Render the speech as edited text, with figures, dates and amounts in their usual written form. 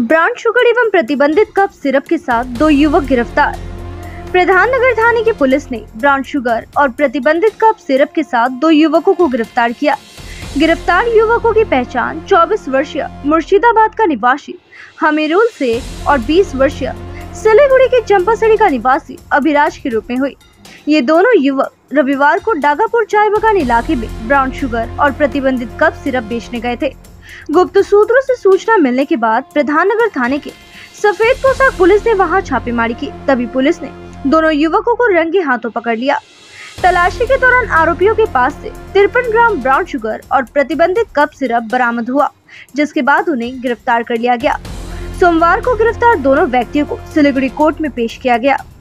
Brown sugar एवं प्रतिबंधित cup syrup के साथ 2 युवक गिरफ्तार। प्रधान नगर थाने की पुलिस ने ब्राउन शुगर और प्रतिबंधित कप सिरप के साथ 2 युवकों को गिरफ्तार किया। गिरफ्तार युवकों की पहचान 24 वर्षीय मुर्शिदाबाद का निवासी हमीरुल शेख और 20 वर्षीय सिलीगुड़ी के चंपासड़ी का निवासी अभिराज के रूप में हुई। ये दोनों युवक रविवार को डागापुर चाय बागान इलाके में ब्राउन शुगर और प्रतिबंधित कप सिरप बेचने गए थे। गुप्त सूत्रों से सूचना मिलने के बाद प्रधान नगर थाने के सफेद पोशाक पुलिस ने वहां छापेमारी की। तभी पुलिस ने दोनों युवकों को रंगे हाथों पकड़ लिया। तलाशी के दौरान आरोपियों के पास से 53 ग्राम ब्राउन शुगर और प्रतिबंधित कप सिरप बरामद हुआ, जिसके बाद उन्हें गिरफ्तार कर लिया गया। सोमवार को गिरफ्तार दोनों व्यक्तियों को सिलीगुड़ी कोर्ट में पेश किया गया।